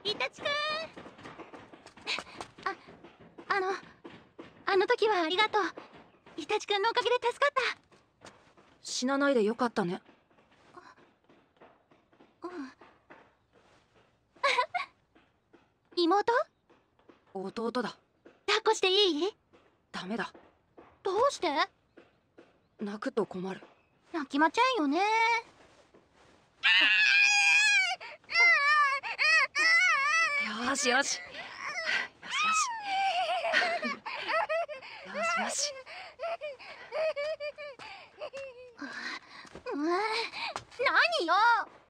イタチくん。あのあの時はありがとう。イタチくんのおかげで助かった。 死なないでよかったね。 うん妹？ 弟だ。 抱っこしていい？ ダメだ。 どうして？ 泣くと困る。 泣きまちゃんよね。 よしよし。よしよし。よしよし。 何よ。